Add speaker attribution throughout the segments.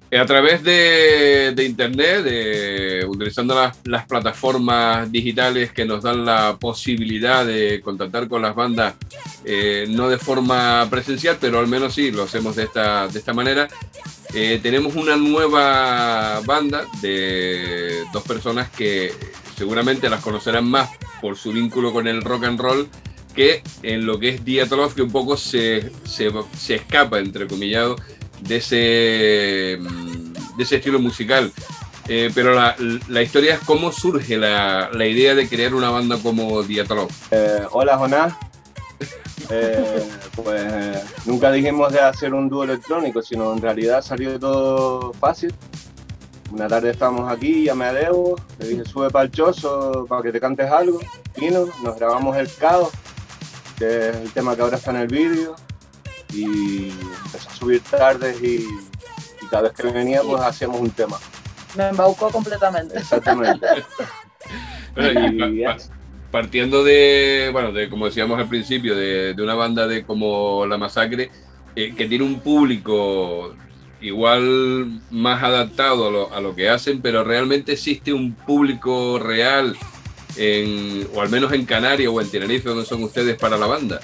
Speaker 1: A través de internet, utilizando las plataformas digitales que nos dan la posibilidad de contactar con las bandas, no de forma presencial, pero al menos sí, lo hacemos de esta manera. Tenemos una nueva banda de dos personas que seguramente las conocerán más por su vínculo con el rock and roll que en lo que es Diatlov, que un poco se escapa, entrecomillado, de ese estilo musical. Pero la historia es cómo surge la idea de crear una banda como Diatlov.
Speaker 2: Hola, Jonás. Pues nunca dijimos de hacer un dúo electrónico, sino en realidad salió todo fácil. Una tarde estábamos aquí, llamé a Debo, le dije sube para el chozo para que te cantes algo. Vino, nos grabamos el Caos, que es el tema que ahora está en el vídeo, y empezó a subir tardes y cada vez que venía pues hacíamos un tema.
Speaker 3: Me embaucó completamente.
Speaker 2: Exactamente.
Speaker 1: Partiendo de, como decíamos al principio, de una banda como La Masacre, que tiene un público igual más adaptado a lo que hacen, pero realmente existe un público real, o al menos en Canarias o en Tenerife, donde son ustedes, para la banda.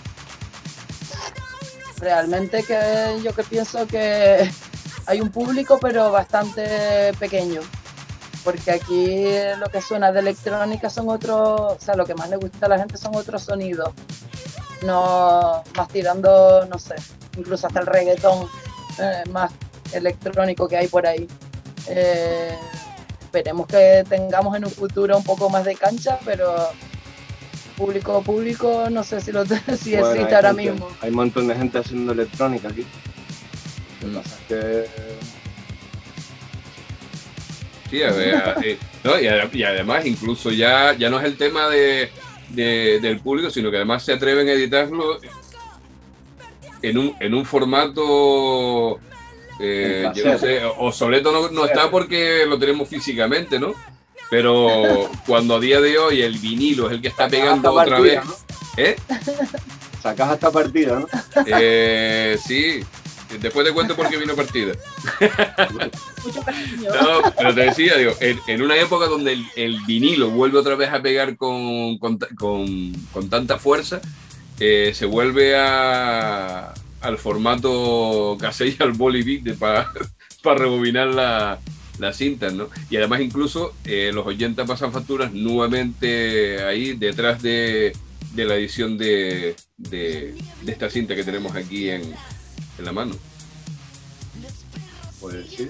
Speaker 3: Realmente que yo pienso que hay un público, pero bastante pequeño. Porque aquí lo que suena de electrónica son otros, o sea, lo que más le gusta a la gente son otros sonidos. No, más tirando, no sé, incluso hasta el reggaetón más electrónico que hay por ahí. Esperemos que tengamos en un futuro un poco más de cancha, pero público, no sé si si
Speaker 2: bueno,
Speaker 3: existe ahora mismo.
Speaker 2: Hay un montón de gente haciendo electrónica aquí. Lo que pasa es que...
Speaker 1: Sí, no, y además incluso ya no es el tema del público, sino que además se atreven a editarlo en un formato, yo no sé, obsoleto no está porque lo tenemos físicamente, ¿no? Pero cuando a día de hoy el vinilo es el que está pegando otra vez, ¿no?
Speaker 2: Sacas hasta partida, ¿no?
Speaker 1: Sí. Después te cuento por qué vino partida.
Speaker 3: Mucho cariño.
Speaker 1: No, pero te decía, digo, en una época donde el vinilo vuelve otra vez a pegar con tanta fuerza, se vuelve al formato cassette y al bolivic para rebobinar las cintas, ¿no? Y además incluso los 80 pasan facturas nuevamente ahí detrás de la edición de esta cinta que tenemos aquí en la mano.
Speaker 2: Pues sí.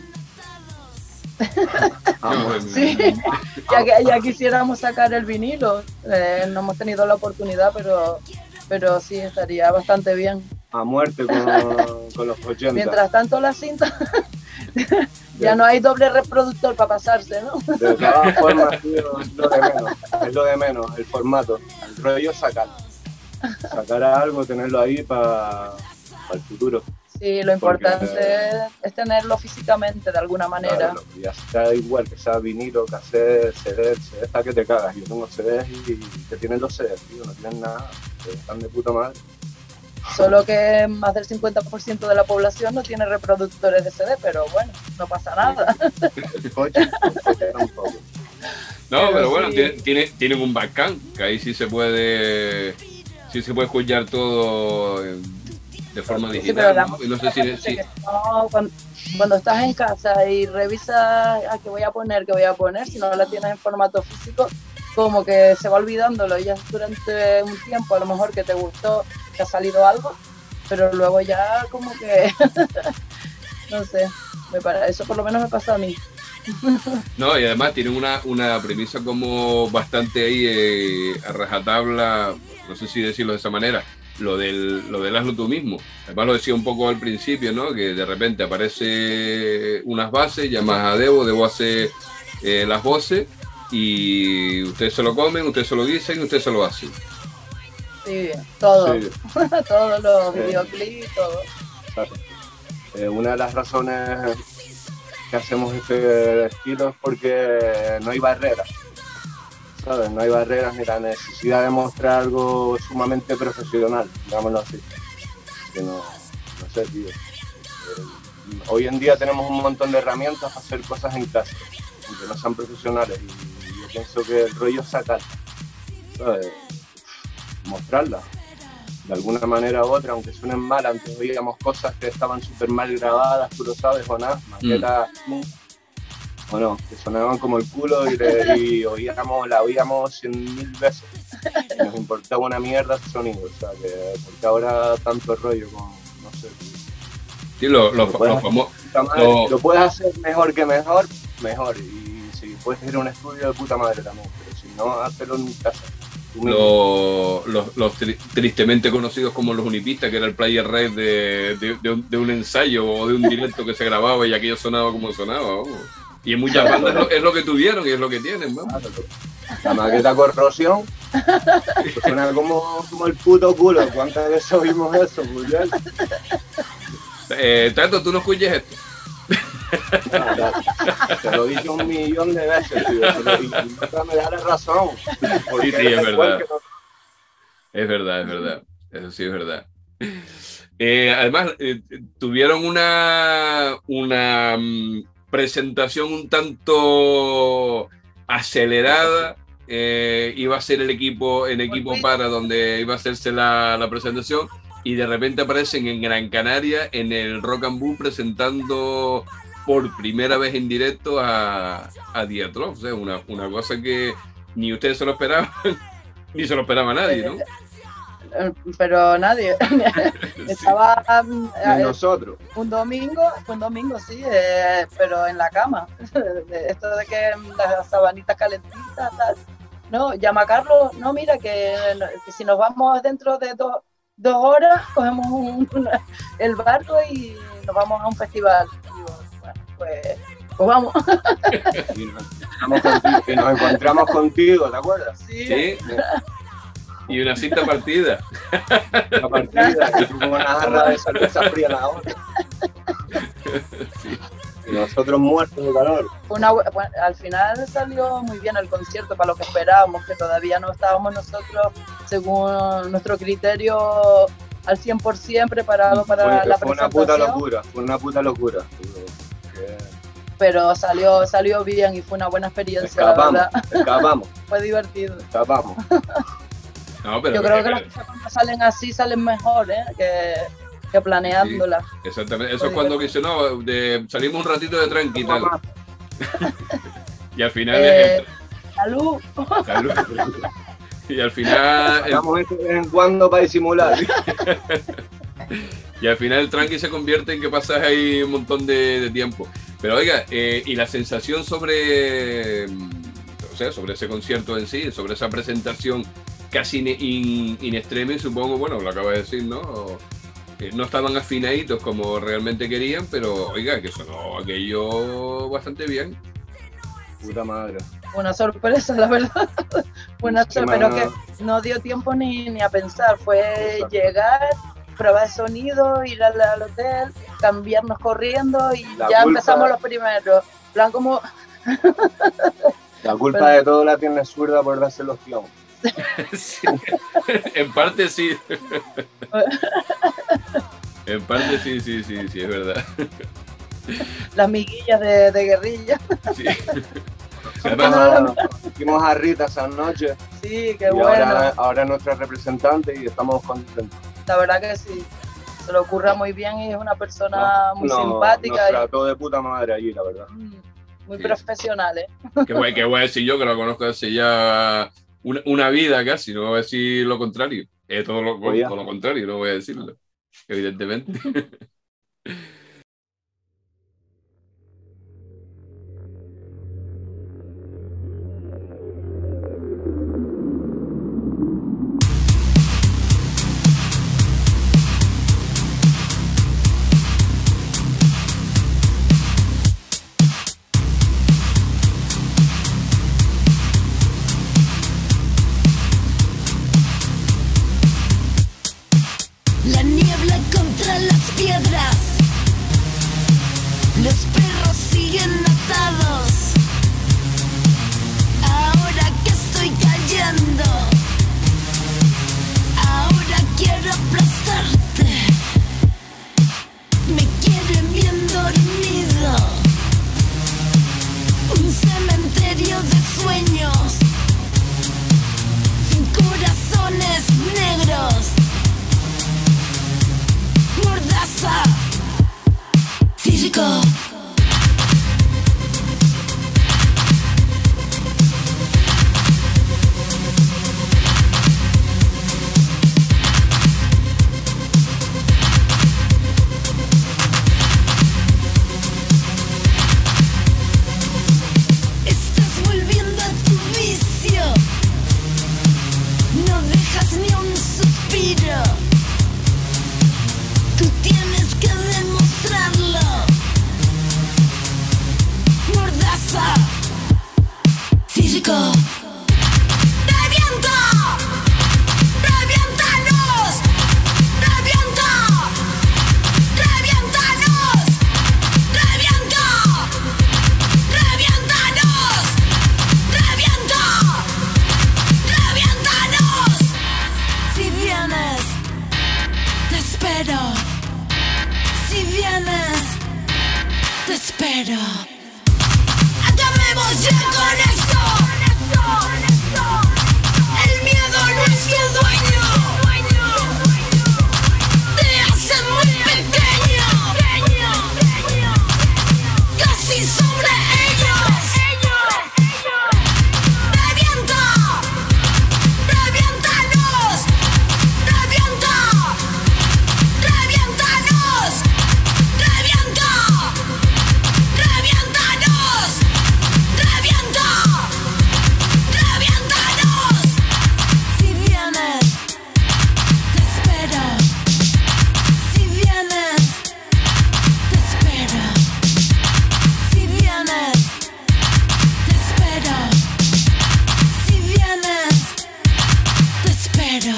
Speaker 3: Sí, ya quisiéramos sacar el vinilo. No hemos tenido la oportunidad, pero sí estaría bastante bien.
Speaker 2: A muerte con los 80.
Speaker 3: Mientras tanto la cinta ya no hay doble reproductor para pasarse, ¿no?
Speaker 2: De todas formas, tío, es lo de menos, el formato. El rollo es sacar algo, tenerlo ahí para el futuro.
Speaker 3: Sí, lo importante es tenerlo físicamente de alguna manera.
Speaker 2: Claro, ya está igual que sea vinilo, cassette, CD está que te cagas. Yo tengo CDs y que tienen los CDs, tío, no tienen nada, están de puta madre.
Speaker 3: Solo que más del 50% de la población no tiene reproductores de CD, pero bueno, no pasa nada.
Speaker 2: El coche tampoco.
Speaker 1: No, pero bueno, sí. Tienen un bacán, que ahí sí se puede escuchar todo de forma digital, ¿no? Y no sé si...
Speaker 3: No, cuando estás en casa y revisas a qué voy a poner, si no la tienes en formato físico, como que se va olvidándolo, ya durante un tiempo a lo mejor que te gustó, que ha salido algo, pero luego ya como que, no sé, eso por lo menos me pasa a mí.
Speaker 1: No, y además tienen una premisa como bastante ahí a rajatabla, no sé si decirlo de esa manera, lo del hazlo tú mismo. Además lo decía un poco al principio, ¿no? Que de repente aparece unas bases, llamas a Debo hace las voces y ustedes se lo comen, ustedes se lo dicen y ustedes se lo hacen.
Speaker 3: Sí, todo.
Speaker 2: Sí.
Speaker 3: Todos los videoclips, todo.
Speaker 2: Claro. Una de las razones que hacemos este estilo es porque no hay barreras, ¿sabes? No hay barreras ni la necesidad de mostrar algo sumamente profesional, digámoslo así. Que no sé, tío. hoy en día tenemos un montón de herramientas para hacer cosas en casa, aunque no sean profesionales, y yo pienso que el rollo es sacar, ¿sabes? Mostrarlas de alguna manera u otra, aunque suenen mal. Antes oíamos cosas que estaban súper mal grabadas, tú lo sabes o nada, maquetas, o no, que sonaban como el culo y la oíamos 100.000 veces. Y nos importaba una mierda el sonido, o sea, que porque ahora tanto rollo con, no sé.
Speaker 1: Sí, lo
Speaker 2: puedes hacer mejor que mejor, y si puedes ir a un estudio de puta madre también, pero si no, hazlo en casa.
Speaker 1: Los tristemente conocidos como los unipistas, que era el player red de un ensayo o de un directo que se grababa y aquello sonaba como sonaba. Y en muchas bandas es lo que tuvieron y es lo que tienen.
Speaker 2: La maqueta Corrosión suena como el puto culo. ¿Cuántas veces oímos eso, Julián?
Speaker 1: Tato, tú no escuches esto.
Speaker 2: Te lo he dicho 1.000.000 de veces, tío, y nunca me da la razón.
Speaker 1: Sí, es verdad. Es verdad. Eso sí es verdad. Además, tuvieron una presentación un tanto acelerada. Iba a ser el equipo para donde iba a hacerse la presentación, y de repente aparecen en Gran Canaria en el Rock and Boom presentando por primera vez en directo a Diatlov. O sea, una cosa que ni ustedes se lo esperaban ni se lo esperaba nadie, ¿no?
Speaker 3: Pero nadie. Estaba
Speaker 2: nosotros.
Speaker 3: Un domingo, sí, pero en la cama. Esto de que las sabanitas calentitas, tal. No, llama a Carlos, no, mira, que si nos vamos dentro de 2 horas, cogemos el barco y nos vamos a un festival. Y digo, bueno, pues vamos.
Speaker 2: Y nos encontramos contigo, ¿te acuerdas?
Speaker 1: Sí. Y una cinta partida.
Speaker 2: Una partida, y como una jarra de cerveza fría en la otra. Sí. Y nosotros muertos de calor.
Speaker 3: Al final salió muy bien el concierto para lo que esperábamos, que todavía no estábamos nosotros, según nuestro criterio, al 100% preparados para la presentación.
Speaker 2: Fue una puta locura.
Speaker 3: Pero salió bien y fue una buena experiencia, la verdad.
Speaker 2: Escapamos.
Speaker 3: Fue divertido.
Speaker 2: Escapamos.
Speaker 1: No, pero
Speaker 3: yo creo que las cosas cuando salen así salen mejor, que planeándolas.
Speaker 1: Sí, exactamente. Eso es cuando dice, no, salimos un ratito de tranqui y tal. Y al final
Speaker 3: ¡Salud!
Speaker 1: Y al final
Speaker 2: estamos de vez en cuando para disimular.
Speaker 1: Y al final el tranqui se convierte en que pasas ahí un montón de tiempo. Pero oiga, y la sensación sobre ese concierto en sí, sobre esa presentación casi in extremis, supongo, bueno, lo acaba de decir, ¿no? No estaban afinaditos como realmente querían, pero oiga, que sonó aquello bastante bien.
Speaker 2: Puta madre.
Speaker 3: Una sorpresa, la verdad. Pero que no dio tiempo ni a pensar. Fue llegar, probar el sonido, ir al hotel, cambiarnos corriendo y ya empezamos los primeros. Plan como...
Speaker 2: La culpa de todo la tiene Zurda por darse los clowns.
Speaker 1: Sí. En parte sí. En parte sí, es verdad.
Speaker 3: Las miguillas de guerrilla.
Speaker 1: Sí.
Speaker 2: Fuimos a Rita esa noche.
Speaker 3: Sí, qué bueno.
Speaker 2: Ahora es nuestra representante y estamos contentos.
Speaker 3: La verdad que sí. Se lo ocurra muy bien y es una persona muy simpática.
Speaker 2: Nos trató de puta madre allí, la verdad.
Speaker 3: Muy profesional, ¿eh?
Speaker 1: Qué voy a decir yo, que lo conozco hace ya una vida casi, no voy a decir lo contrario. Todo lo contrario, no voy a decirlo, evidentemente.
Speaker 4: La niebla contra las piedras, los perros siguen atados. Ahora que estoy cayendo, ahora quiero aplastarte. Me quieren viendo espero. Si vienes, te espero. Acabemos ya con esto. El miedo no es tu dueño. Te hace muy pequeño. Casi sobre ellos. Revienta. Reviéntanos. Revienta. Reviéntanos. Revienta. Reviéntanos. Revienta. Reviéntanos. Si vienes, te espero. Si vienes, te espero. Si vienes, te espero. Si vienes, te espero.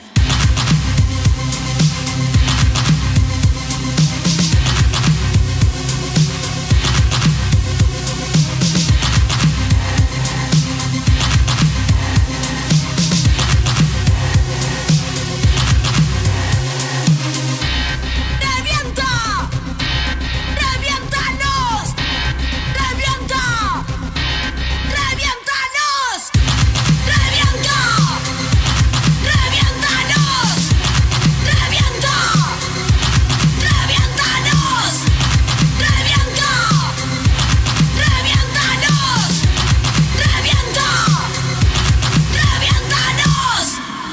Speaker 4: ¡Revienta! ¡Reviéntanos! ¡Revienta! ¡Reviéntanos! ¡Revienta! ¡Reviéntanos! ¡Revienta! ¡Reviéntanos! ¡Revienta! ¡Reviéntanos! ¡Revienta! ¡Reviéntanos!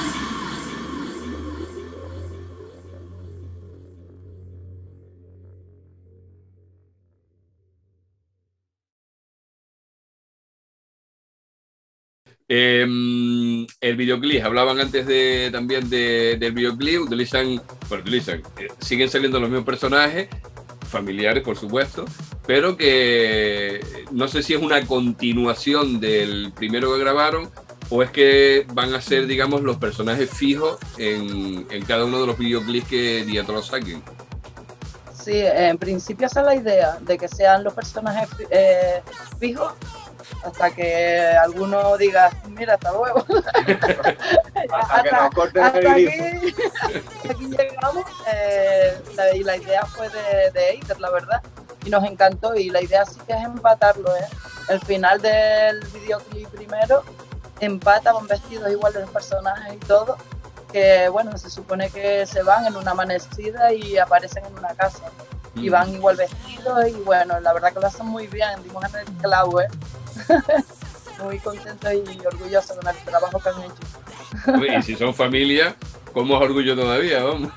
Speaker 1: El videoclip, hablaban antes también del videoclip, siguen saliendo los mismos personajes, familiares por supuesto, pero que no sé si es una continuación del primero que grabaron o es que van a ser, digamos, los personajes fijos en cada uno de los videoclips que Diatolo saquen.
Speaker 3: Sí, en principio esa es la idea, de que sean los personajes fijos, hasta que alguno diga, mira, hasta luego.
Speaker 2: Hasta que nos corten el grifo.
Speaker 3: Hasta aquí llegamos. Y la idea fue de Eider, la verdad, y nos encantó, y la idea sí que es empatarlo, ¿eh? El final del videoclip primero empata, van vestidos igual de los personajes y todo, que bueno, se supone que se van en una amanecida y aparecen en una casa, y van igual vestidos, y bueno, la verdad que lo hacen muy bien, dimos en el clavo, ¿eh? Muy contentos y orgullosos con el trabajo que han hecho.
Speaker 1: Y si son familia, con más orgullo todavía, vamos.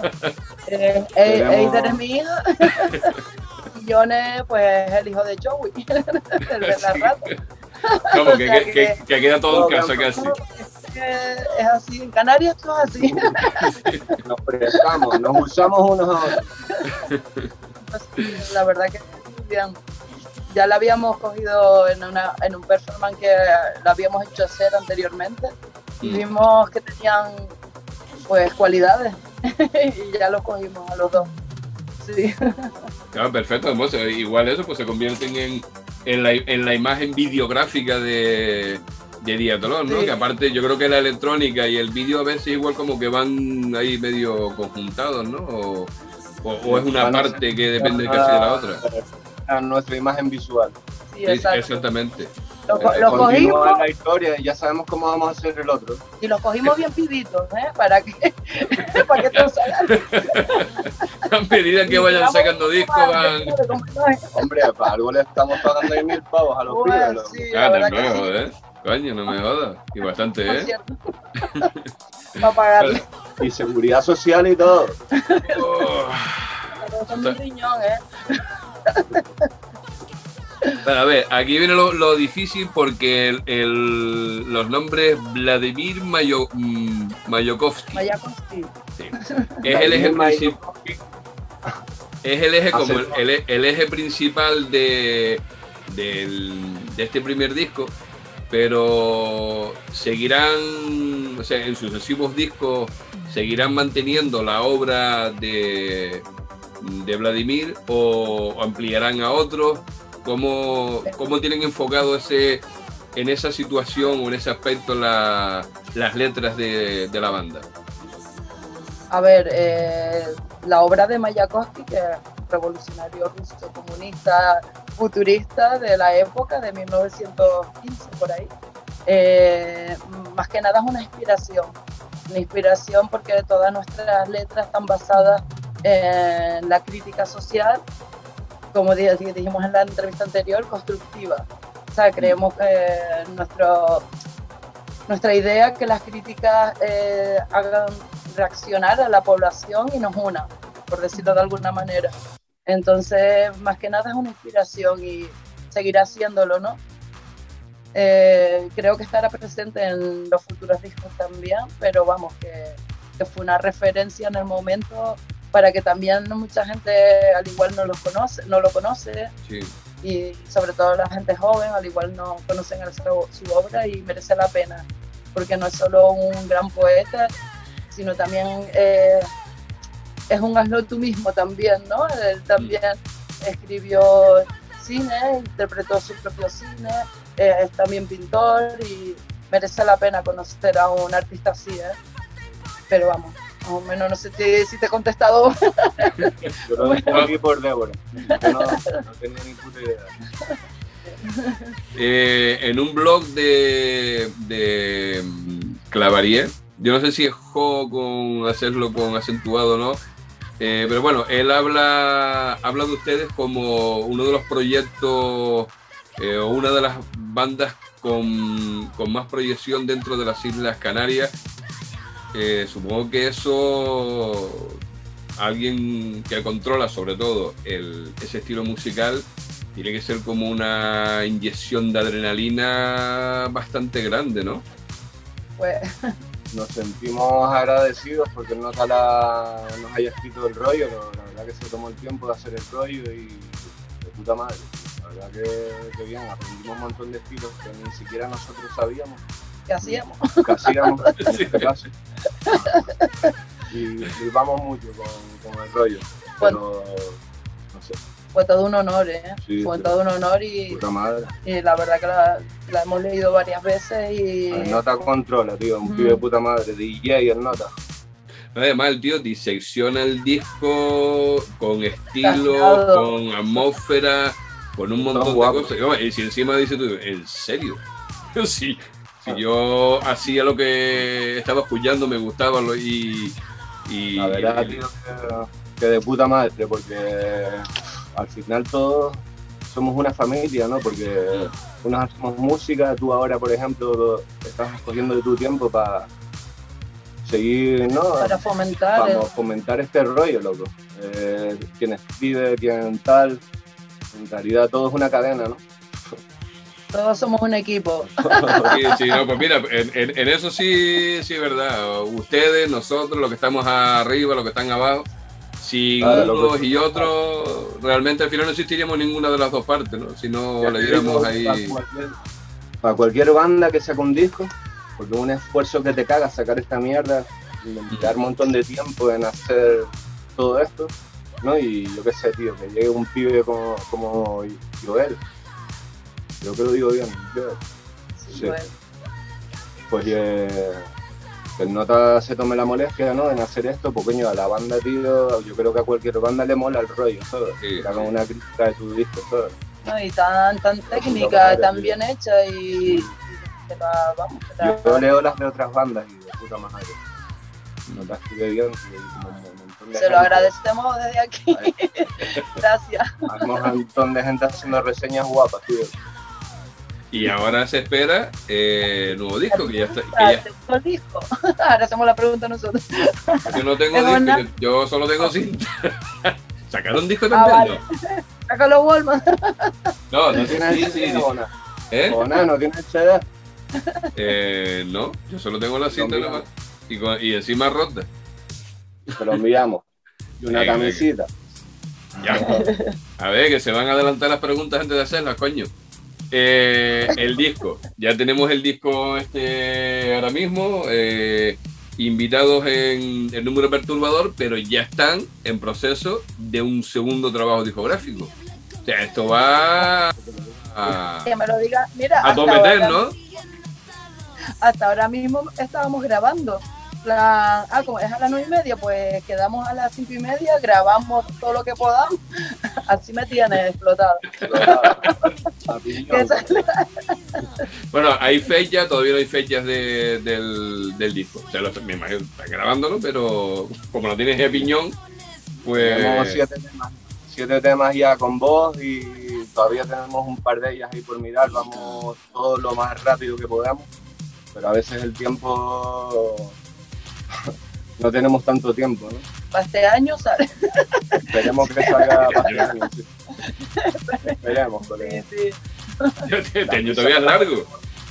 Speaker 3: Eider es mi hija y Yone pues es el hijo de Joey, el de la rata.
Speaker 1: Como
Speaker 3: O sea
Speaker 1: que queda todo en casa casi.
Speaker 3: Es así, en Canarias todo es así.
Speaker 2: Nos prestamos, nos usamos unos a otros.
Speaker 3: La verdad que muy bien. Ya la habíamos cogido en un performance que la habíamos hecho hacer anteriormente y vimos que tenían pues cualidades y ya los cogimos a los dos. Sí.
Speaker 1: Claro, perfecto, además, igual eso pues se convierten en la imagen videográfica de Diatolón, ¿no?
Speaker 3: Sí.
Speaker 1: Que aparte yo creo que la electrónica y el vídeo a veces igual como que van ahí medio conjuntados, ¿no? O es una parte que depende casi de la otra.
Speaker 2: A nuestra imagen visual.
Speaker 3: Sí, exacto.
Speaker 1: Exactamente.
Speaker 3: Lo
Speaker 2: Continuar
Speaker 3: cogimos
Speaker 2: la historia y ya sabemos cómo vamos a hacer el otro.
Speaker 3: y los cogimos bien pibitos, ¿eh? Para que te lo salgan.
Speaker 1: A medida que vayan sacando discos van...
Speaker 2: Hombre, para algo le estamos pagando ahí 1000 pavos a los pibes. ¿No?
Speaker 3: Sí,
Speaker 1: Claro,
Speaker 3: la
Speaker 1: no
Speaker 3: verdad
Speaker 1: me
Speaker 3: que sí,
Speaker 1: jodas, coño, no me jodas. Y bastante,
Speaker 3: por
Speaker 1: ¿eh?
Speaker 3: cierto. Para pagarle.
Speaker 2: Y seguridad social y todo.
Speaker 1: Oh.
Speaker 3: Pero son un riñón, ¿eh?
Speaker 1: Pero a ver, aquí viene lo difícil porque los nombres Vladimir Mayakovsky.
Speaker 3: Mayakovsky.
Speaker 1: Sí. Es el eje principal. Es el eje como el eje principal de este primer disco, pero seguirán, o sea, en sucesivos discos seguirán manteniendo la obra de Vladimir o ampliarán a otros. ¿Cómo tienen enfocado en esa situación o en ese aspecto las letras de la banda?
Speaker 3: A ver, la obra de Mayakovsky, que es un revolucionario ruso, comunista, futurista de la época de 1915, por ahí, más que nada es una inspiración porque todas nuestras letras están basadas en la crítica social, como dijimos en la entrevista anterior, constructiva. O sea, creemos que nuestra idea es que las críticas hagan reaccionar a la población y nos unan, por decirlo de alguna manera. Entonces, más que nada es una inspiración y seguirá haciéndolo, ¿no? Creo que estará presente en los futuros discos también, pero vamos, que fue una referencia en el momento para que también mucha gente al igual no lo conoce.
Speaker 1: Sí.
Speaker 3: Y sobre todo la gente joven al igual no conocen su obra y merece la pena, porque no es solo un gran poeta, sino también es un hazlo tú mismo también, ¿no? Él también escribió cine, interpretó su propio cine, es también pintor y merece la pena conocer a un artista así, ¿eh? Pero vamos, más o menos no sé si te he contestado.
Speaker 2: Yo lo dejo aquí por Débora. Yo no tenía ni puta idea.
Speaker 1: En un blog de Clavarie, yo no sé si es con hacerlo con acentuado o no, pero bueno, él habla de ustedes como uno de los proyectos o una de las bandas con más proyección dentro de las Islas Canarias. Supongo que eso, alguien que controla sobre todo ese estilo musical, tiene que ser como una inyección de adrenalina bastante grande, ¿no?
Speaker 3: Pues
Speaker 2: Nos sentimos agradecidos porque nos haya escrito el rollo, la verdad que se tomó el tiempo de hacer el rollo y de puta madre. La verdad que bien, aprendimos un montón de estilos que ni siquiera nosotros sabíamos.
Speaker 3: ¿qué hacíamos?
Speaker 2: Que hacíamos en este caso. Y vamos mucho con el rollo, pero no sé.
Speaker 3: Fue todo un honor, ¿eh?
Speaker 2: Sí,
Speaker 3: Fue
Speaker 2: sí.
Speaker 3: todo un honor y
Speaker 2: Puta madre.
Speaker 3: la verdad que la hemos leído varias veces y...
Speaker 2: El Nota controla, tío, un pibe de puta madre, DJ el Nota.
Speaker 1: Además, el tío disecciona el disco con estilo,
Speaker 3: Cascado.
Speaker 1: con atmósfera, con un montón de
Speaker 2: guapo.
Speaker 1: cosas. Y si encima dice tú, ¿en serio? Si yo hacía lo que estaba escuchando, me gustaba y
Speaker 2: La verdad, tío, que de puta madre, porque al final todos somos una familia, ¿no? Porque unos hacemos música, tú ahora, por ejemplo, estás escogiendo de tu tiempo para seguir, ¿no?
Speaker 3: para fomentar
Speaker 2: Vamos, fomentar este rollo, loco. Quien escribe, quien tal, en realidad todo es una cadena, ¿no?
Speaker 3: todos somos un equipo.
Speaker 1: Sí, no, pues mira, en eso sí es verdad. Ustedes, nosotros, los que estamos arriba, los que están abajo, si unos y otros, realmente al final no existiríamos ninguna de las dos partes, ¿no? Si no le diéramos ahí...
Speaker 2: Para cualquier banda que saque un disco, porque es un esfuerzo que te caga sacar esta mierda, dedicar un montón de tiempo en hacer todo esto, ¿no? Y yo qué sé, tío, que llegue un pibe como Joel. Creo que lo digo bien, Joel. Sí.
Speaker 3: Bueno,
Speaker 2: Pues que el Nota se tome la molestia, ¿no? En hacer esto, pues coño, a la banda, tío, yo creo que a cualquier banda le mola el rollo, ¿sabes?
Speaker 1: Sí,
Speaker 2: que hagan
Speaker 1: sí.
Speaker 2: una crítica de tu disco, ¿sabes?
Speaker 3: ¿no? Y tan técnica, tan bien hecha y que vamos, que
Speaker 2: Yo leo las de otras bandas y de puta madre. Nota escribe bien, y como un montón de
Speaker 3: se lo
Speaker 2: gente.
Speaker 3: agradecemos desde aquí. Gracias.
Speaker 2: Hay un montón de gente haciendo reseñas guapas, tío.
Speaker 1: Y ahora se espera nuevo disco, que ya está.
Speaker 3: ¿Te gustó el disco? Ahora hacemos la pregunta nosotros.
Speaker 1: Yo no tengo
Speaker 3: ¿Tengo
Speaker 1: disco,
Speaker 3: nada?
Speaker 1: yo solo tengo cinta. ¿Sacaron disco
Speaker 3: Ah,
Speaker 1: también?
Speaker 3: vale. Sácalo, Walmart.
Speaker 1: No, no,
Speaker 2: ¿No
Speaker 1: sí,
Speaker 2: tienes
Speaker 1: sí,
Speaker 2: CD o nada?
Speaker 1: ¿Eh?
Speaker 2: ¿O nada? ¿No tienes CD?
Speaker 1: No, yo solo tengo la cinta
Speaker 2: Lo
Speaker 1: nada más. Y encima rota.
Speaker 2: Te lo enviamos. Y una
Speaker 1: Venga,
Speaker 2: camisita.
Speaker 1: Ya. A ver, que se van a adelantar las preguntas antes de hacerlas, coño. El disco. Ya tenemos el disco ahora mismo. Invitados en el número perturbador, pero ya están en proceso de un segundo trabajo discográfico. O sea, esto va a
Speaker 3: Que me lo diga. Mira,
Speaker 1: meter, ¿no?
Speaker 3: hasta ahora mismo estábamos grabando. plan, como es a las 9:30, pues quedamos a las 5:30, grabamos todo lo que podamos. Así me tiene explotado.
Speaker 2: A piñón.
Speaker 3: Que sale-
Speaker 1: Bueno, hay fechas, todavía no hay fechas del disco. O sea, me imagino que está grabándolo, pero como lo tienes de piñón,
Speaker 2: Tenemos
Speaker 1: pues...
Speaker 2: 7 temas ya con voz y todavía tenemos un par de ellas ahí por mirar. Vamos todo lo más rápido que podamos, pero a veces el tiempo no tenemos tanto tiempo, ¿no?
Speaker 3: Para este año sale.
Speaker 2: Esperemos que salga para este año, sí. Esperemos,
Speaker 3: Sí,
Speaker 2: colega.
Speaker 3: sí.
Speaker 1: Este año todavía es largo.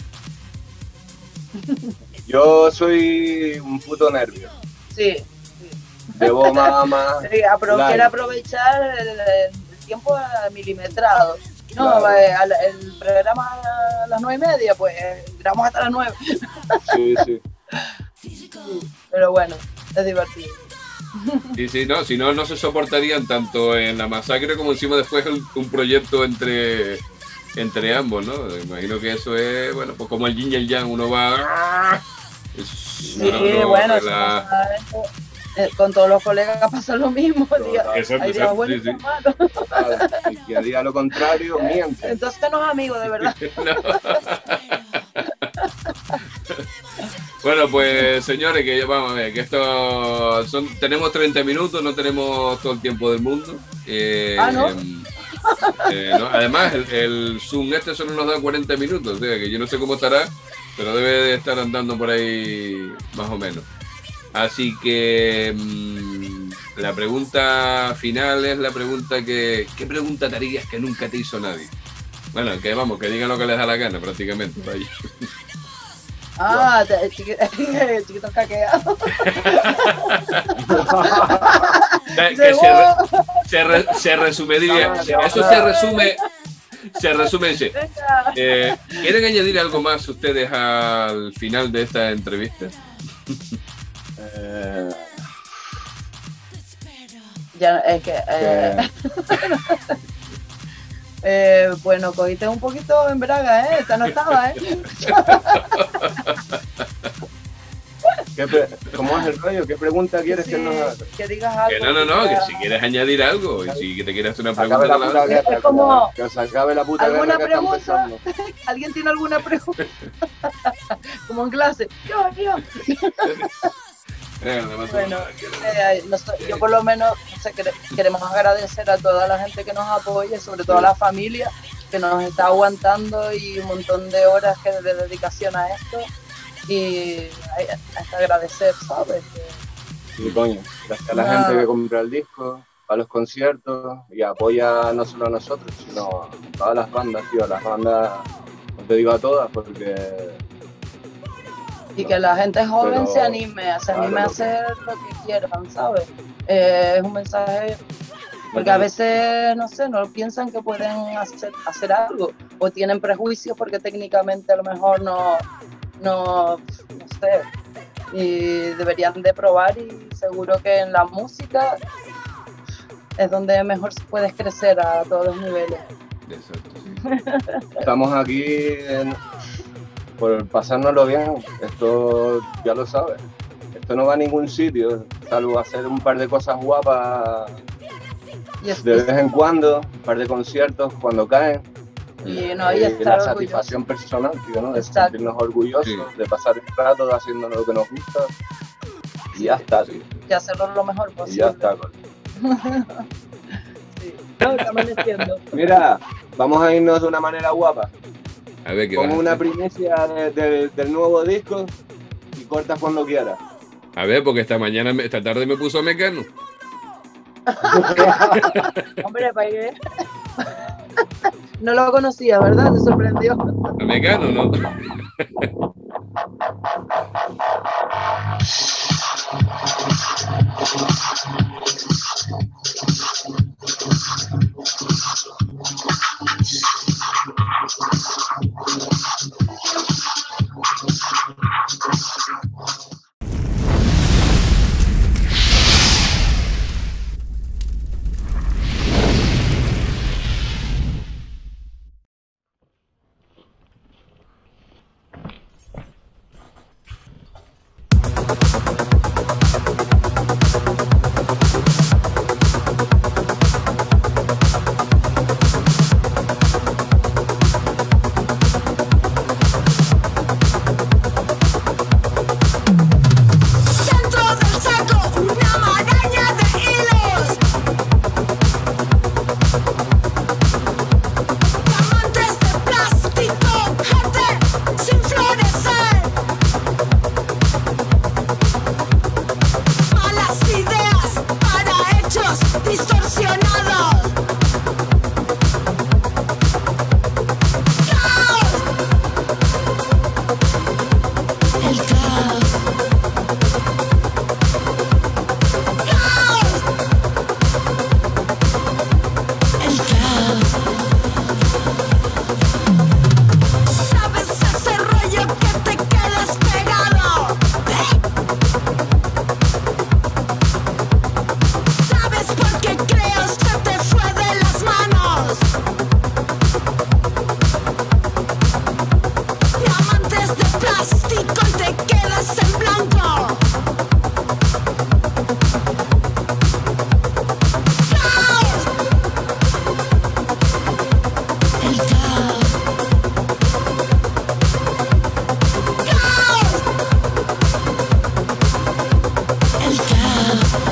Speaker 2: Yo soy un puto nervio.
Speaker 3: Sí.
Speaker 2: Debo más.
Speaker 3: Sí, quiero
Speaker 2: live.
Speaker 3: aprovechar el tiempo milimetrado. No,
Speaker 2: Claro.
Speaker 3: el programa a las 9:30, pues grabamos hasta las 9.
Speaker 2: Sí, sí.
Speaker 3: Pero bueno, es divertido.
Speaker 1: Y si no, no se soportarían tanto en la masacre como encima después un proyecto entre ambos, ¿no? Me imagino que eso es, bueno, pues como el yin y el yang, uno va...
Speaker 3: Sí, bueno, eso pasa, con todos los colegas pasa lo mismo.
Speaker 2: Total.
Speaker 1: Exacto,
Speaker 3: Hay días buenos y
Speaker 1: sí, sí.
Speaker 3: días malos.
Speaker 2: Total. Y que haría lo contrario, miente.
Speaker 3: Entonces no es amigo, de verdad.
Speaker 1: Bueno, pues señores, que ya vamos a ver, que esto tenemos 30 minutos, no tenemos todo el tiempo del mundo.
Speaker 3: ¿No?
Speaker 1: No, además, el Zoom este solo nos da 40 minutos, o sea, que yo no sé cómo estará, pero debe de estar andando por ahí más o menos. Así que la pregunta final es la pregunta ¿qué pregunta te harías que nunca te hizo nadie? Bueno, que vamos, que digan lo que les da la gana prácticamente. Vaya.
Speaker 3: Chiquito caqueado.
Speaker 1: Que se resumiría, eso se resume, dice,
Speaker 3: Venga.
Speaker 1: ¿quieren añadir algo más ustedes al final de esta entrevista?
Speaker 3: Ya, es que bueno, cogiste un poquito en braga, esta no estaba,
Speaker 2: ¿Cómo es el rollo? ¿Qué pregunta quieres
Speaker 3: Sí,
Speaker 2: que nos haga?
Speaker 3: que digas algo.
Speaker 1: Que no, que si quieres añadir algo y si te quieres hacer una
Speaker 2: Acabe
Speaker 1: pregunta,
Speaker 2: la
Speaker 1: la
Speaker 2: puta
Speaker 1: lanzas.
Speaker 2: guerra,
Speaker 3: Es como-
Speaker 2: que se acabe la puta
Speaker 3: ¿Alguna
Speaker 2: guerra que están
Speaker 3: pregunta?
Speaker 2: empezando.
Speaker 3: ¿Alguien tiene alguna pregunta? Como en clase. Yo. Bueno, yo por lo menos queremos agradecer a toda la gente que nos apoya, sobre todo a la familia que nos está aguantando y un montón de horas de dedicación a esto, y hay que agradecer, ¿sabes?
Speaker 2: Sí, coño. Gracias a la gente que compra el disco, a los conciertos y apoya no solo a nosotros, sino a todas las bandas, tío. A las bandas, no te digo a todas, porque
Speaker 3: Y que la gente joven
Speaker 2: Pero,
Speaker 3: se anime a hacer lo que quieran, ¿sabes? Es un mensaje, porque a veces, no sé, no piensan que pueden hacer algo, o tienen prejuicios porque técnicamente a lo mejor no sé, y deberían de probar, y seguro que en la música es donde mejor puedes crecer a todos los niveles.
Speaker 1: Exacto, sí.
Speaker 2: estamos aquí por pasárnoslo bien. Esto ya lo sabes. Esto no va a ningún sitio, salvo hacer un par de cosas guapas
Speaker 3: Y
Speaker 2: de vez en cuando, un par de conciertos cuando caen.
Speaker 3: y
Speaker 2: La
Speaker 3: estar
Speaker 2: satisfacción personal, tío, ¿no? De
Speaker 3: Exacto.
Speaker 2: sentirnos orgullosos,
Speaker 1: Sí.
Speaker 2: de pasar el rato haciendo lo que nos gusta. Y ya está, tío.
Speaker 3: y hacerlo lo mejor
Speaker 2: Y
Speaker 3: posible.
Speaker 2: ya está, coño.
Speaker 3: Sí. No, está amaneciendo.
Speaker 2: Mira, vamos a irnos de una manera guapa.
Speaker 1: A ver qué
Speaker 2: Como
Speaker 1: vas a
Speaker 2: una
Speaker 1: hacer.
Speaker 2: primicia del nuevo disco y cortas cuando quieras.
Speaker 1: A ver, porque esta tarde me puso Mecano.
Speaker 3: Hombre, para que no lo conocía, ¿verdad? Te sorprendió.
Speaker 1: A Mecano, ¿no?
Speaker 4: ¡Revienta!